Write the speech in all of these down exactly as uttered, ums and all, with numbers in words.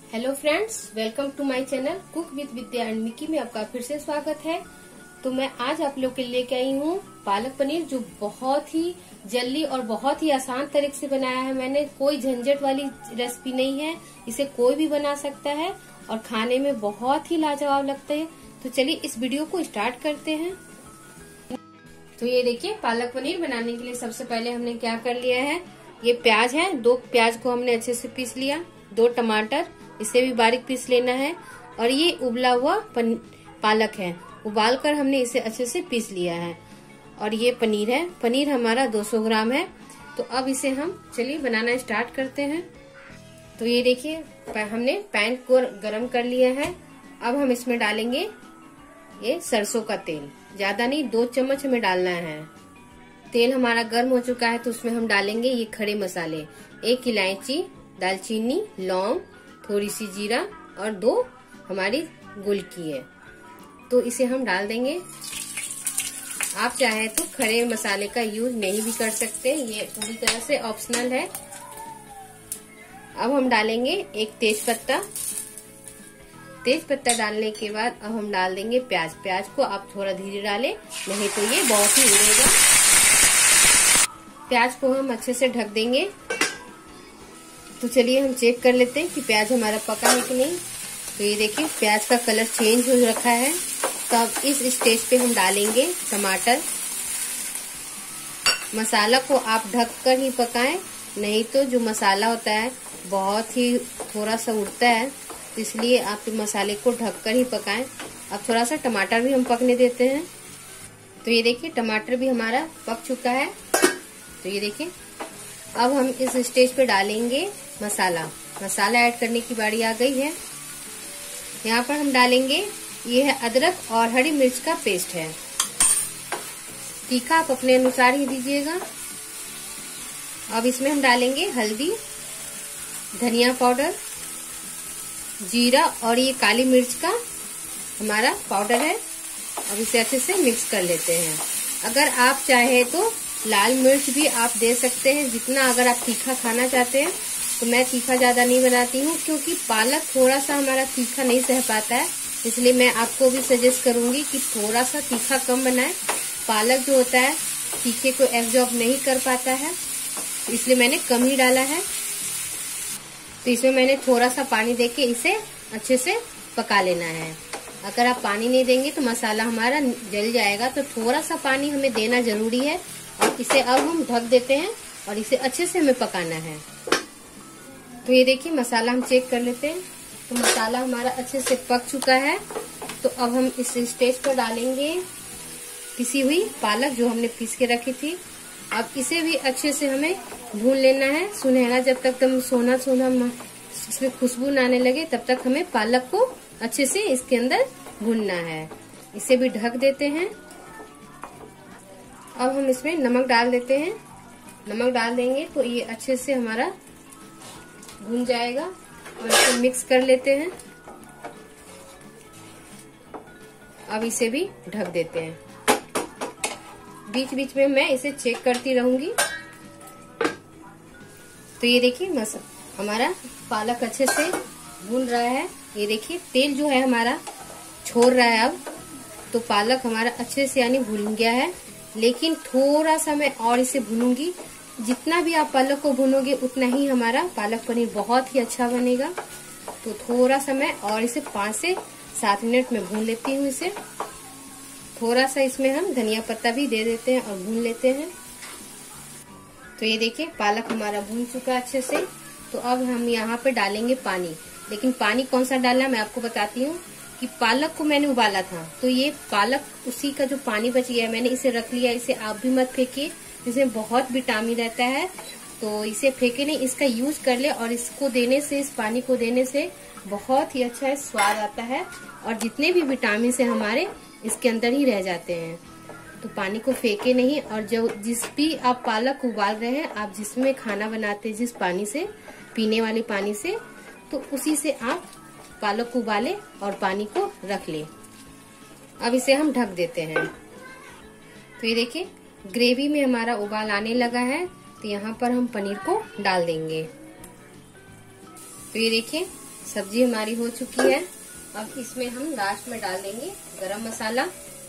Hello friends, welcome to my channel cook with Vidya and Mickey में आपका फिर से स्वागत है। तो मैं आज आप लोग के लिए लेके आई हूँ पालक पनीर, जो बहुत ही जल्दी और बहुत ही आसान तरीके से बनाया है मैंने। कोई झंझट वाली रेसिपी नहीं है, इसे कोई भी बना सकता है और खाने में बहुत ही लाजवाब लगता है। तो चलिए इस वीडियो को स्टार्ट करते हैं। तो ये देखिए, पालक पनीर बनाने के लिए सबसे पहले हमने क्या कर लिया है, ये प्याज है, दो प्याज को हमने अच्छे से पीस लिया, दो टमाटर इसे भी बारीक पीस लेना है, और ये उबला हुआ पालक है, उबाल कर हमने इसे अच्छे से पीस लिया है। और ये पनीर है, पनीर हमारा दो सौ ग्राम है। तो अब इसे हम चलिए बनाना स्टार्ट करते हैं। तो ये देखिए, हमने पैन को गरम कर लिया है। अब हम इसमें डालेंगे ये सरसों का तेल, ज्यादा नहीं, दो चम्मच हमें डालना है। तेल हमारा गर्म हो चुका है, तो उसमें हम डालेंगे ये खड़े मसाले, एक इलायची, दालचीनी, लौंग, थोड़ी सी जीरा और दो हमारी गुलकी है। तो इसे हम डाल देंगे। आप चाहे तो खड़े मसाले का यूज नहीं भी कर सकते, ये पूरी तरह से ऑप्शनल है। अब हम डालेंगे एक तेज पत्ता। तेज पत्ता डालने के बाद अब हम डाल देंगे प्याज। प्याज को आप थोड़ा धीरे डालें, नहीं तो ये बहुत ही उड़ेगा। प्याज को हम अच्छे से ढक देंगे। तो चलिए हम चेक कर लेते हैं कि प्याज हमारा पका है कि नहीं। तो ये देखिए, प्याज का कलर चेंज हो रखा है। तो अब इस स्टेज पे हम डालेंगे टमाटर। मसाला को आप ढक कर ही पकाएं, नहीं तो जो मसाला होता है बहुत ही थोड़ा सा उड़ता है, तो इसलिए आप मसाले को ढक कर ही पकाएं। अब थोड़ा सा टमाटर भी हम पकने देते हैं। तो ये देखिए, टमाटर भी हमारा पक चुका है। तो ये देखिए, अब हम इस स्टेज पे डालेंगे मसाला। मसाला ऐड करने की बारी आ गई है। यहाँ पर हम डालेंगे, ये है अदरक और हरी मिर्च का पेस्ट है। तीखा आप अपने अनुसार ही दीजिएगा। अब इसमें हम डालेंगे हल्दी, धनिया पाउडर, जीरा और ये काली मिर्च का हमारा पाउडर है। अब इसे अच्छे से मिक्स कर लेते हैं। अगर आप चाहे तो लाल मिर्च भी आप दे सकते हैं, जितना अगर आप तीखा खाना चाहते हैं। तो मैं तीखा ज्यादा नहीं बनाती हूँ, क्योंकि पालक थोड़ा सा हमारा तीखा नहीं सह पाता है, इसलिए मैं आपको भी सजेस्ट करूंगी कि थोड़ा सा तीखा कम बनाएं। पालक जो होता है तीखे को एब्जॉर्ब नहीं कर पाता है, इसलिए मैंने कम ही डाला है। तो इसमें मैंने थोड़ा सा पानी देके इसे अच्छे से पका लेना है। अगर आप पानी नहीं देंगे तो मसाला हमारा जल जाएगा, तो थोड़ा सा पानी हमें देना जरूरी है। और इसे अब हम ढक देते हैं और इसे अच्छे से हमें पकाना है। तो ये देखिए, मसाला हम चेक कर लेते हैं। तो मसाला हमारा अच्छे से पक चुका है। तो अब हम इस स्टेज पर डालेंगे पिसी हुई पालक, जो हमने पीस के रखी थी। अब इसे भी अच्छे से हमें भून लेना है, सुनहरा, जब तक तुम सोना सोना इसमें खुशबू न आने लगे, तब तक हमें पालक को अच्छे से इसके अंदर भूनना है। इसे भी ढक देते हैं। अब हम इसमें नमक डाल देते हैं। नमक डाल देंगे तो ये अच्छे से हमारा भून जाएगा, और इसे मिक्स कर लेते हैं। अब इसे भी ढक देते हैं। बीच बीच में मैं इसे चेक करती रहूंगी। तो ये देखिए, मसा हमारा पालक अच्छे से भून रहा है। ये देखिए, तेल जो है हमारा छोड़ रहा है अब। तो पालक हमारा अच्छे से यानी भून गया है, लेकिन थोड़ा सा मैं और इसे भूनूंगी। जितना भी आप पालक को भूनोगे उतना ही हमारा पालक पनीर बहुत ही अच्छा बनेगा। तो थोड़ा सा मैं और इसे पाँच से सात मिनट में भून लेती हूँ इसे। थोड़ा सा इसमें हम धनिया पत्ता भी दे देते हैं और भून लेते हैं। तो ये देखिए, पालक हमारा भून चुका है अच्छे से। तो अब हम यहाँ पे डालेंगे पानी, लेकिन पानी कौन सा डालना मैं आपको बताती हूँ। कि पालक को मैंने उबाला था, तो ये पालक उसी का जो पानी बच गया है मैंने इसे रख लिया। इसे आप भी मत फेंकिए, इसमें बहुत विटामिन रहता है, तो इसे फेंके नहीं, इसका यूज कर ले। और इसको देने से, इस पानी को देने से बहुत ही अच्छा स्वाद आता है, और जितने भी विटामिन से हमारे इसके अंदर ही रह जाते हैं। तो पानी को फेंके नहीं। और जो जिस भी आप पालक उबाल रहे हैं, आप जिसमें खाना बनाते हैं जिस पानी से, पीने वाले पानी से, तो उसी से आप पालक को उबाले और पानी को रख ले। अब इसे हम ढक देते हैं। तो ये देखिए, ग्रेवी में हमारा उबाल आने लगा है। तो यहाँ पर हम पनीर को डाल देंगे। तो ये देखिए, सब्जी हमारी हो चुकी है। अब इसमें हम लास्ट में डाल देंगे गरम मसाला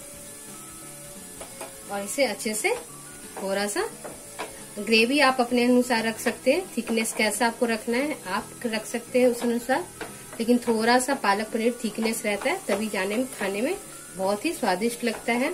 और इसे अच्छे से थोड़ा सा, ग्रेवी आप अपने अनुसार रख सकते हैं, थिकनेस कैसा आपको रखना है आप रख सकते हैं उस अनुसार, लेकिन थोड़ा सा पालक पनीर थिकनेस रहता है तभी जाने में खाने में बहुत ही स्वादिष्ट लगता है।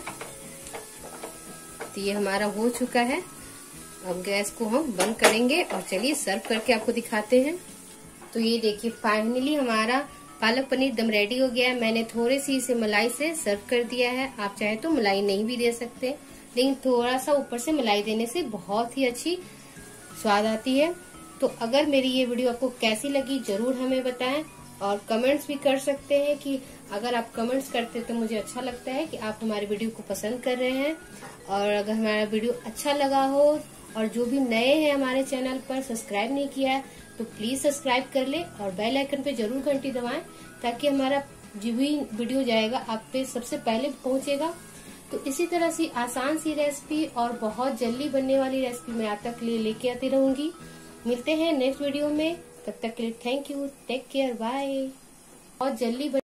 तो ये हमारा हो चुका है। अब गैस को हम बंद करेंगे और चलिए सर्व करके आपको दिखाते हैं। तो ये देखिए फाइनली हमारा पालक पनीर दम रेडी हो गया है। मैंने थोड़ी सी इसे मलाई से सर्व कर दिया है। आप चाहे तो मलाई नहीं भी दे सकते, लेकिन थोड़ा सा ऊपर से मलाई देने से बहुत ही अच्छी स्वाद आती है। तो अगर मेरी ये वीडियो आपको कैसी लगी जरूर हमें बताएं और कमेंट्स भी कर सकते हैं कि अगर आप कमेंट्स करते तो मुझे अच्छा लगता है कि आप हमारे वीडियो को पसंद कर रहे हैं। और अगर हमारा वीडियो अच्छा लगा हो और जो भी नए हैं हमारे चैनल पर सब्सक्राइब नहीं किया है तो प्लीज सब्सक्राइब कर ले और बेल आइकन पे जरूर घंटी दबाएं ताकि हमारा जो भी वीडियो जाएगा आप पे सबसे पहले पहुंचेगा। तो इसी तरह से आसान सी रेसिपी और बहुत जल्दी बनने वाली रेसिपी मैं आप तक लिए लेके आती रहूंगी। मिलते हैं नेक्स्ट वीडियो में, तब तक के लिए thank you, take care, bye. बहुत जल्दी